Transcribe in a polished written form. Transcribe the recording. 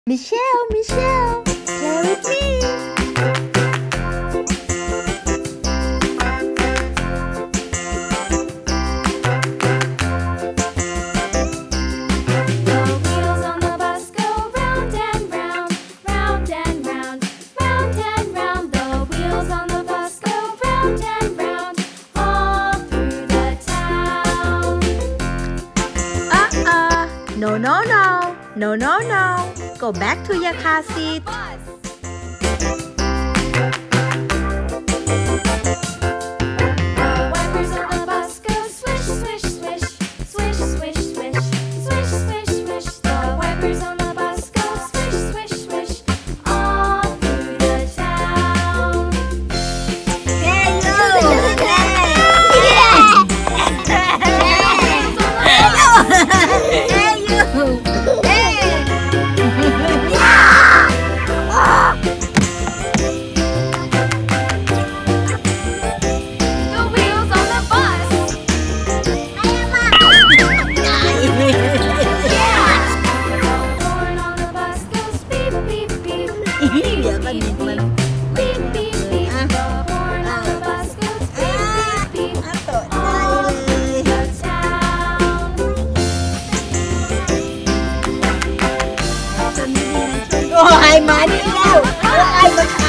Michelle, Michelle, play with me. The wheels on the bus go round and round, round and round, round and round. The wheels on the bus go round and round, all through the town. No, no, no. No, no, no. Go back to your car seat. The wipers on the bus go swish, swish, swish, swish, swish, swish, swish, swish, swish. The wipers on the bus go swish, swish, swish, all through the town. The wheels on the bus. Yeah. The horn on the bus goes beep, beep, beep, beep, beep, beep, beep, beep, beep. The horn on the bus goes beep, beep, beep, all through the town. Ôi, mà đi đâu? Ai mà